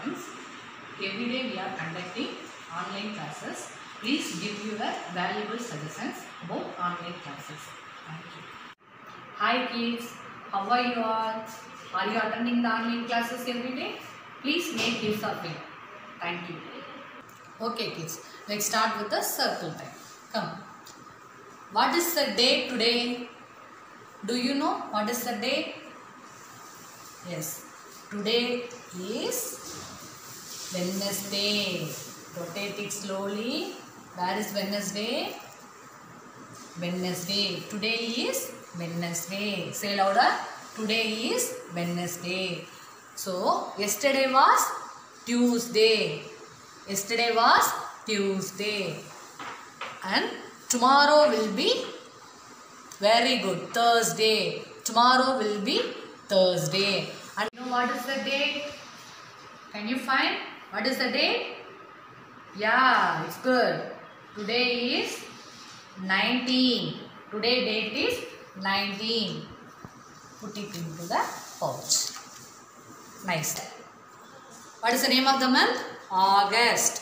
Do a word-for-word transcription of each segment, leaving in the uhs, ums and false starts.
friends. Every day we are conducting online classes. Please give your valuable suggestions about online classes. Thank you. Hi kids, how are you all? Are you attending the online classes every day? Please make use of it. Thank you. Okay kids, let's start with the circle time. Come. What is the day today? Do you know what is the day? Yes, today is Wednesday. Rotate it slowly. Where is Wednesday? Wednesday. Today is Wednesday. Say louder. Today is Wednesday. So, yesterday was Tuesday. Yesterday was Tuesday. And tomorrow will be very good. Thursday. Tomorrow will be Thursday. And you know what is the date? Can you find what is the date? Yeah, it's good. Today is nineteen. Today date is nineteen. Put it into the pouch. Nice. What is the name of the month? August.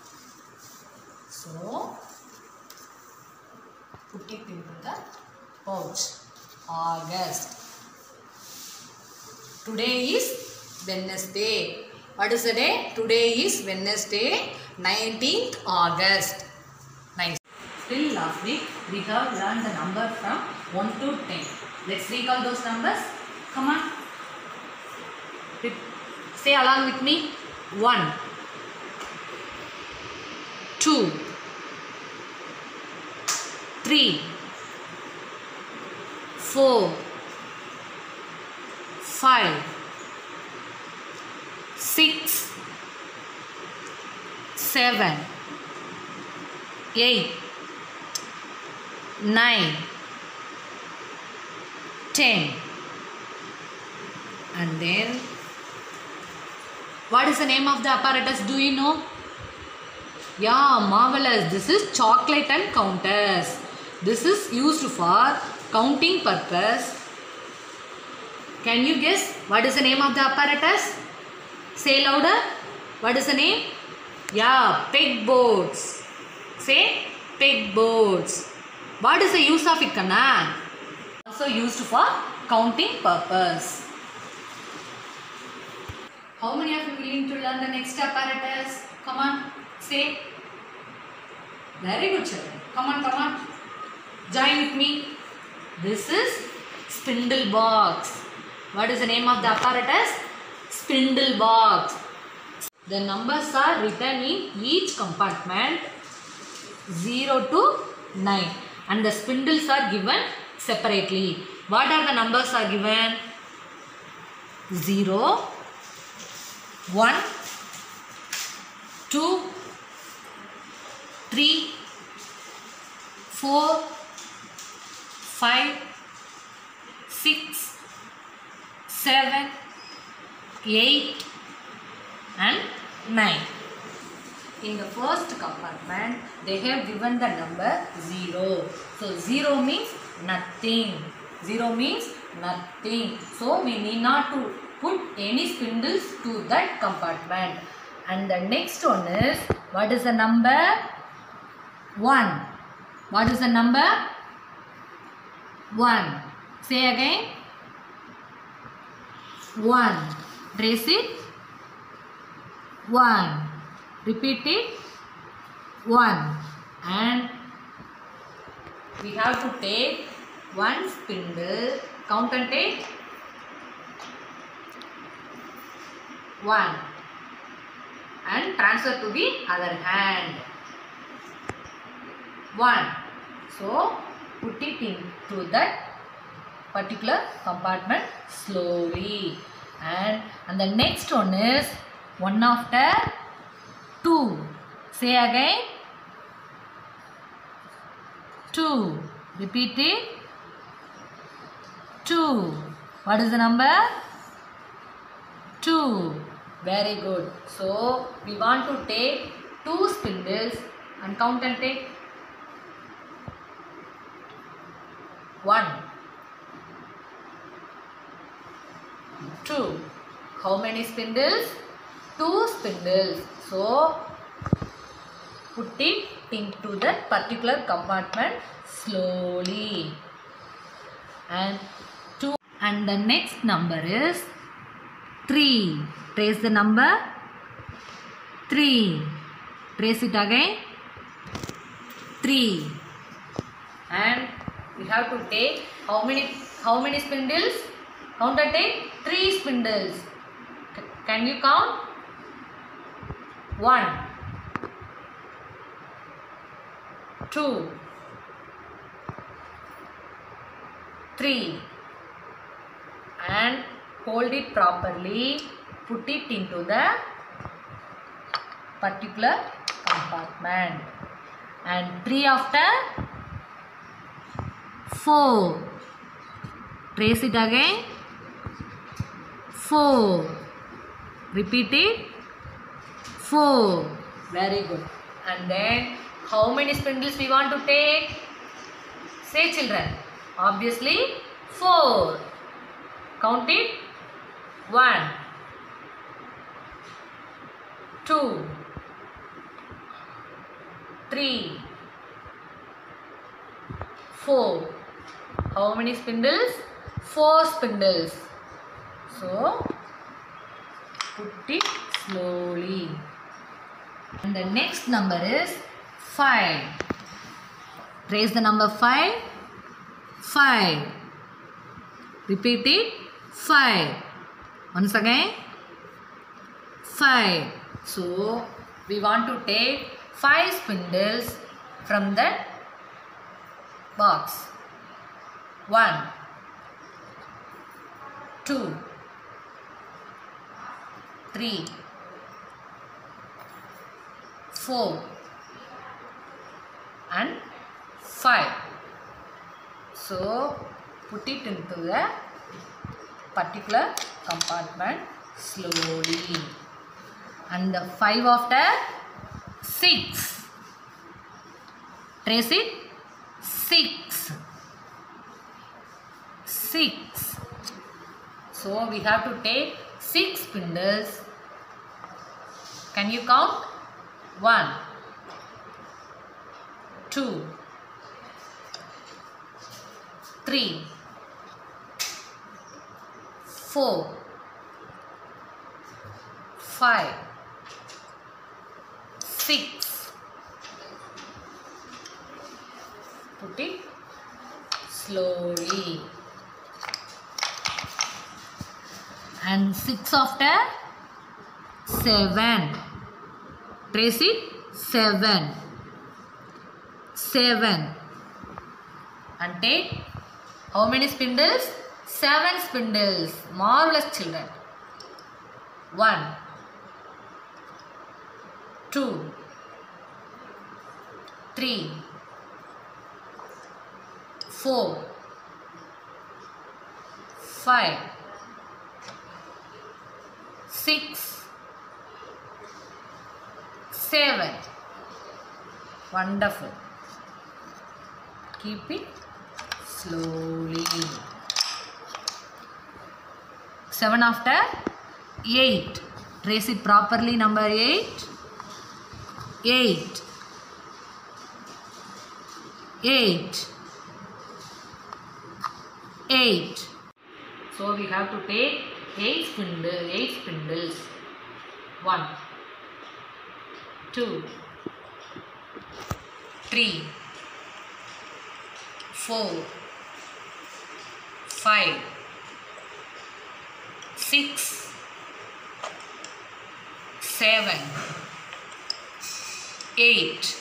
So, put it into the pouch. August. Today is Wednesday. What is the day? Today is Wednesday, nineteenth August. Nice. Still last week we have learned the number from one to ten. Let's recall those numbers. Come on. Say along with me. one, two, three, four, five, six, seven, eight, nine, ten. And then, what is the name of the apparatus? Do you know? Yeah, marvelous. This is chocolate and counters. This is used for counting purpose. Can you guess what is the name of the apparatus? Say louder. What is the name? Yeah, pegboards. Say pegboards. What is the use of it, Kanna? Also used for counting purpose. How many of you are willing to learn the next apparatus? Come on, say. Very good children. Come on, come on. Join with me. This is spindle box. What is the name of the apparatus? Spindle box. The numbers are written in each compartment zero to nine and the spindles are given separately. What are the numbers are given? zero, one, two, three, four, five, six, seven, eight and nine. In the first compartment, they have given the number zero. So, zero means nothing. zero means nothing. So, we need not to put any spindles to that compartment. And the next one is, what is the number? one. What is the number? one. Say again. one. Trace it. one. Repeat it. one. And we have to take one spindle. Count and take. one. And transfer to the other hand. one. So, put it into that particular compartment slowly. And, and the next one is one after two. Say again. two. Repeat it. two. What is the number? two. Very good. So, we want to take two spindles and count and take. one. two. How many spindles? two spindles. So put it into that particular compartment slowly. And two. And the next number is three. Trace the number three. Trace it again. three. And we have to take how many how many spindles? Count and take three spindles. C can you count? One, two, three, and hold it properly. Put it into the particular compartment. And three after four. Trace it again. Four. Repeat it. Four. Very good. And then how many spindles we want to take? Say children. Obviously four. Count it. One, two, three, four. How many spindles? Four spindles. So put it slowly. And the next number is five. Trace the number five. Five. Repeat it. Five. Once again. Five. So we want to take five spindles from that box. One, two, three, four, and five. So put it into the particular compartment slowly. And the five after six. Trace it. Six. Six. So we have to take six spindles. Can you count? One, two, three, four, five, six. Put it slowly. And six after seven. Trace it. Seven. Seven. And take how many spindles? Seven spindles. Marvelous children. One, two, three, four, five, six, seven. Wonderful. Keep it slowly. Seven after eight. Trace it properly. Number eight. Eight. Eight. Eight. So we have to take eight spindles. Eight spindles. One, two, three, four, five, six, seven, eight.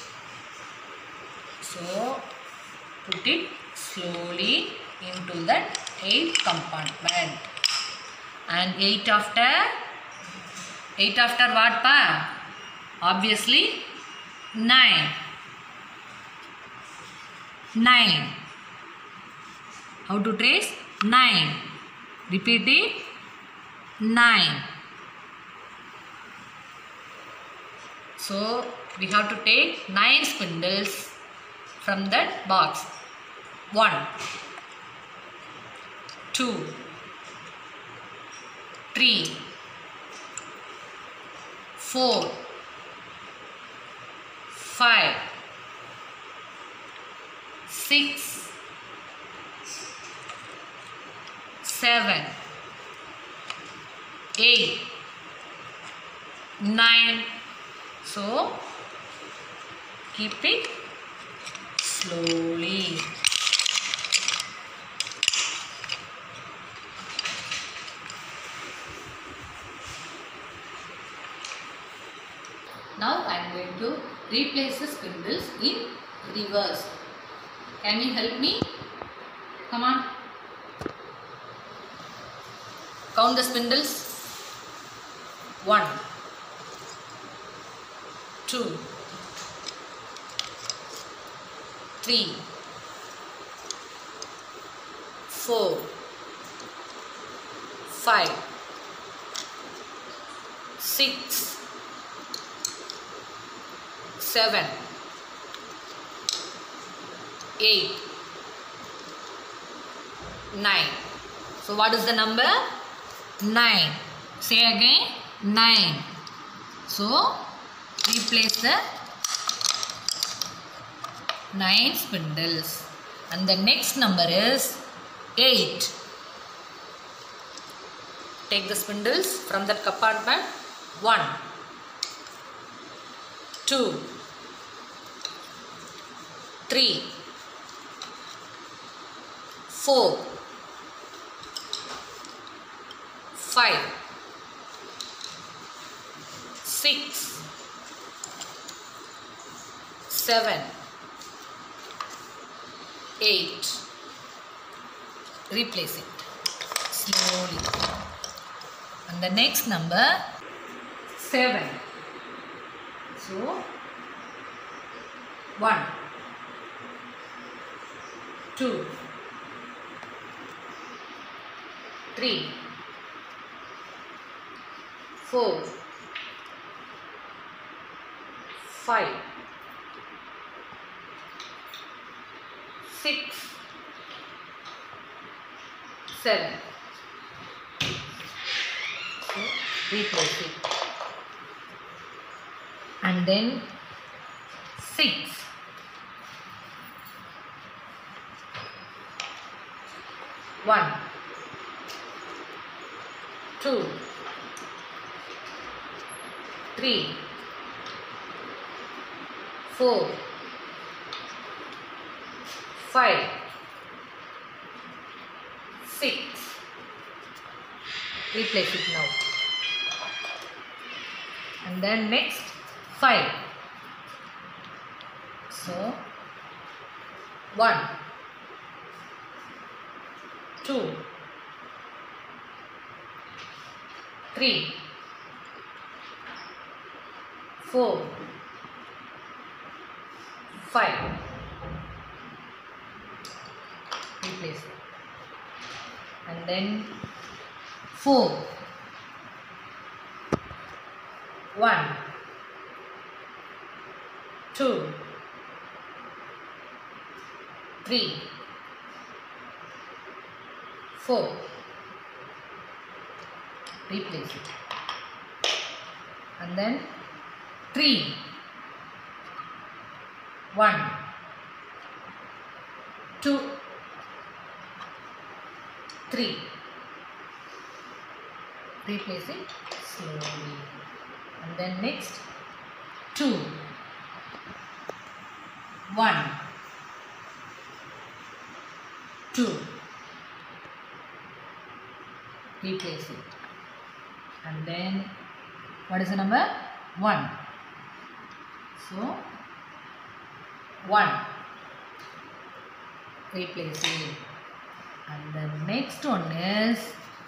So put it slowly into that eighth compartment. And eight after eight after what pa? Obviously nine. Nine. How to trace? Nine. Repeat it. Nine. So we have to take nine spindles from that box. One, two, three, four, five, six, seven, eight, nine. So keep it slowly. Now I am going to replace the spindles in reverse. Can you help me? Come on. Count the spindles. One, two, three, four, five, six, seven, eight, nine. So what is the number? Nine. Say again, nine. So replace the nine spindles. And the next number is eight. Take the spindles from that compartment. One, two, three, four, five, six, seven, eight. Replace it slowly. And the next number seven. So one, two, three, four, five, six, seven. So replace it. And then six. One, two, three, four, five, six. Replace it now. And then next five. So one, two, three, four, five. Replace it. And then four. One, two, three, four. Replace it. And then three. One, two, three. Replace it slowly. And then next two. One, two. Replace it. And then what is the number? One. So one. Replace it. And the next one is,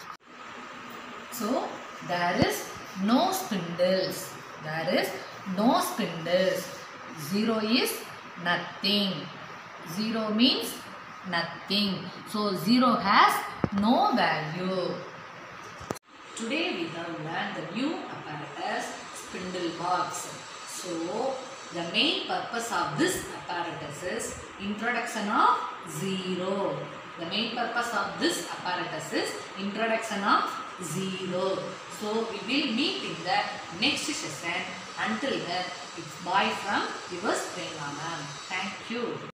so there is no spindles. There is no spindles. Zero is nothing. Zero means nothing. So zero has no value. Today we have learned the new apparatus, spindle box. So the main purpose of this apparatus is introduction of zero. The main purpose of this apparatus is introduction of zero. So we will meet in the next session. Until then, it's bye from yours Prema ma'am. Thank you.